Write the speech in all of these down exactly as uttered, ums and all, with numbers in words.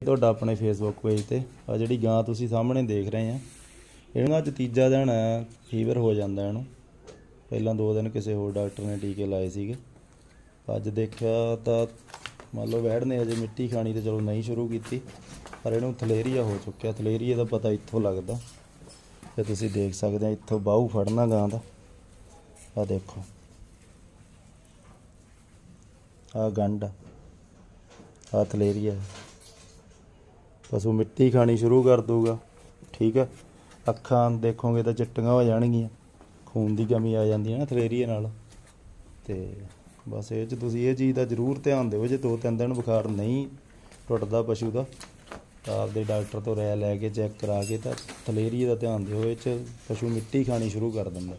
ਤੁਹਾਡਾ ਆਪਣੇ Facebook page ਤੇ। ਆ ਜਿਹੜੀ ਗਾਂ ਤੁਸੀਂ ਸਾਹਮਣੇ ਦੇਖ ਰਹੇ ਆ, ਇਹਨੂੰ ਅੱਜ ਤੀਜਾ ਦਿਨ ਹੈ, ਫੀਵਰ ਹੋ ਜਾਂਦਾ ਇਹਨੂੰ। ਪਹਿਲਾਂ ਦੋ ਦਿਨ ਕਿਸੇ ਹੋਰ ਡਾਕਟਰ ਨੇ ਟੀਕੇ ਲਾਏ ਸੀਗੇ। ਅੱਜ ਦੇਖਿਆ ਤਾਂ ਮੰਨ ਲਓ ਵੈੜ ਨੇ ਅਜੇ ਮਿੱਟੀ ਖਾਣੀ ਤਾਂ ਚਲੋ ਨਹੀਂ ਸ਼ੁਰੂ ਕੀਤੀ, ਪਰ ਇਹਨੂੰ ਥਲੇਰੀਆ ਹੋ ਚੁੱਕਿਆ। ਥਲੇਰੀਏ ਦਾ ਪਤਾ ਇੱਥੋਂ ਲੱਗਦਾ, ਤੇ ਤੁਸੀਂ ਦੇਖ ਸਕਦੇ ਆ ਇੱਥੋਂ ਬਾਹੂ ਫੜਨਾ ਗਾਂ ਦਾ। ਆ ਦੇਖੋ, ਆ ਗੰਢ, ਆ ਥਲੇਰੀਆ। ਪਸ਼ੂ ਮਿੱਟੀ ਖਾਣੀ ਸ਼ੁਰੂ ਕਰ ਦੂਗਾ, ਠੀਕ ਹੈ। ਅੱਖਾਂ ਦੇਖੋਗੇ ਤਾਂ ਚਿੱਟੀਆਂ ਹੋ ਜਾਣਗੀਆਂ, ਖੂਨ ਦੀ ਕਮੀ ਆ ਜਾਂਦੀ ਹੈ ਨਾ ਥਲੇਰੀਏ ਨਾਲ। ਤੇ ਬਸ ਇਹ 'ਚ ਤੁਸੀਂ ਇਹ ਚੀਜ਼ ਦਾ ਜ਼ਰੂਰ ਧਿਆਨ ਦਿਓ, ਜੇ ਦੋ ਤਿੰਨ ਦਿਨ ਬੁਖਾਰ ਨਹੀਂ ਟੁੱਟਦਾ ਪਸ਼ੂ ਦਾ ਤਾਂ ਆਪਦੇ ਡਾਕਟਰ ਤੋਂ ਰਾਇ ਲੈ ਕੇ ਚੈੱਕ ਕਰਾ ਕੇ ਤਾਂ ਥਲੇਰੀਏ ਦਾ ਧਿਆਨ ਦਿਓ। ਇਹ 'ਚ ਪਸ਼ੂ ਮਿੱਟੀ ਖਾਣੀ ਸ਼ੁਰੂ ਕਰ ਦਿੰਦਾ,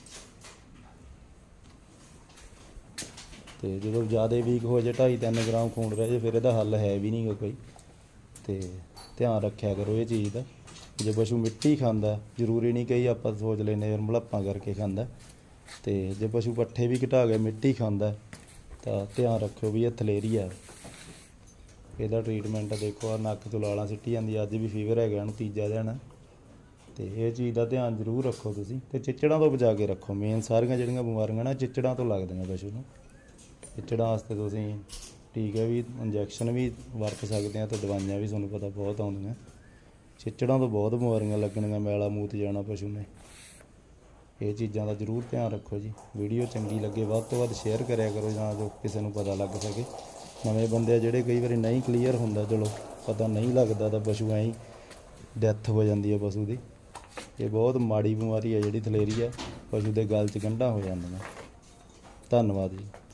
ਤੇ ਜਦੋਂ ਜ਼ਿਆਦਾ ਵੀਕ ਹੋ ਜਾਏ, ਢਾਈ ਤਿੰਨ ਗ੍ਰਾਮ ਖੂਨ ਰਹਿ ਜਾਏ, ਫਿਰ ਇਹਦਾ ਹੱਲ ਹੈ ਵੀ ਨਹੀਂ ਕੋਈ। ਤੇ ਧਿਆਨ ਰੱਖਿਆ ਕਰੋ ਇਹ ਚੀਜ਼ ਦਾ। ਜੇ ਪਸ਼ੂ ਮਿੱਟੀ ਖਾਂਦਾ, ਜ਼ਰੂਰੀ ਨਹੀਂ ਕਈ ਆਪਾਂ ਸੋਚ ਲੈਂਦੇ ਯਾਰ ਮਲੱਪਾਂ ਕਰਕੇ ਖਾਂਦਾ, ਤੇ ਜੇ ਪਸ਼ੂ ਪੱਠੇ ਵੀ ਘਟਾ ਕੇ ਮਿੱਟੀ ਖਾਂਦਾ ਤਾਂ ਧਿਆਨ ਰੱਖਿਓ ਵੀ ਇਹ ਥਲੇਰੀਆ। ਇਹਦਾ ਟਰੀਟਮੈਂਟ ਦੇਖੋ, ਆ ਨੱਕ ਤੋਂ ਲਾਲਾਂ ਸਿੱਟੀ ਜਾਂਦੀ। ਅੱਜ ਵੀ ਫੀਵਰ ਹੈਗਾ ਇਹਨੂੰ, ਤੀਜਾ ਦਿਨ। ਤੇ ਇਹ ਚੀਜ਼ ਦਾ ਧਿਆਨ ਜ਼ਰੂਰ ਰੱਖੋ ਤੁਸੀਂ, ਤੇ ਚਿੱਚੜਾਂ ਤੋਂ ਬਚਾ ਕੇ ਰੱਖੋ। ਮੇਨ ਸਾਰੀਆਂ ਜਿਹੜੀਆਂ ਬਿਮਾਰੀਆਂ ਨਾ ਚਿੱਚੜਾਂ ਤੋਂ ਲੱਗਦੀਆਂ ਪਸ਼ੂ ਨੂੰ। ਚਿੱਚੜਾਂ ਵਾਸਤੇ ਤੁਸੀਂ ਟੀਕੇ ਵੀ, ਇੰਜੈਕਸ਼ਨ ਵੀ ਵਰਤ ਸਕਦੇ ਆ, ਤੇ ਦਵਾਈਆਂ ਵੀ ਤੁਹਾਨੂੰ ਪਤਾ ਬਹੁਤ ਆਉਂਦੀਆਂ। ਚਿੱਚੜਾਂ ਤੋਂ ਬਹੁਤ ਬਿਮਾਰੀਆਂ ਲੱਗਣੀਆਂ, ਮੈਲਾ ਮੂਤ ਜਾਣਾ ਪਸ਼ੂ ਨੇ। ਇਹ ਚੀਜ਼ਾਂ ਦਾ ਜ਼ਰੂਰ ਧਿਆਨ ਰੱਖੋ ਜੀ। ਵੀਡੀਓ ਚੰਗੀ ਲੱਗੇ ਵੱਧ ਤੋਂ ਵੱਧ ਸ਼ੇਅਰ ਕਰਿਆ ਕਰੋ, ਜਾਂ ਜੋ ਕਿਸੇ ਨੂੰ ਪਤਾ ਲੱਗ ਸਕੇ। ਨਵੇਂ ਬੰਦੇ ਆ ਜਿਹੜੇ, ਕਈ ਵਾਰੀ ਨਹੀਂ ਕਲੀਅਰ ਹੁੰਦਾ, ਚਲੋ ਪਤਾ ਨਹੀਂ ਲੱਗਦਾ ਤਾਂ ਪਸ਼ੂ ਐਂ ਹੀ ਡੈਥ ਹੋ ਜਾਂਦੀ ਹੈ ਪਸ਼ੂ ਦੀ। ਇਹ ਬਹੁਤ ਮਾੜੀ ਬਿਮਾਰੀ ਹੈ ਜਿਹੜੀ ਥਲੇਰੀਆ। ਪਸ਼ੂ ਦੇ ਗਲ 'ਚ ਗੰਢਾਂ ਹੋ ਜਾਂਦੀਆਂ। ਧੰਨਵਾਦ ਜੀ।